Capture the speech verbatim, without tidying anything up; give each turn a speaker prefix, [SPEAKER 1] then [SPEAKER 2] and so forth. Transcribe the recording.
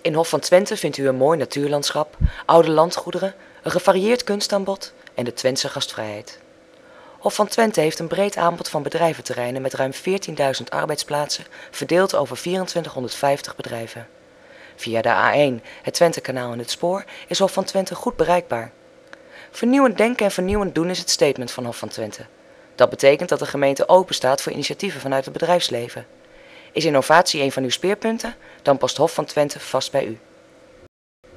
[SPEAKER 1] In Hof van Twente vindt u een mooi natuurlandschap, oude landgoederen, een gevarieerd kunstaanbod en de Twentse gastvrijheid. Hof van Twente heeft een breed aanbod van bedrijventerreinen met ruim veertienduizend arbeidsplaatsen verdeeld over vierentwintighonderdvijftig bedrijven. Via de A één, het Twentekanaal en het spoor is Hof van Twente goed bereikbaar. Vernieuwend denken en vernieuwend doen is het statement van Hof van Twente. Dat betekent dat de gemeente open staat voor initiatieven vanuit het bedrijfsleven. Is innovatie een van uw speerpunten? Dan past Hof van Twente vast bij u.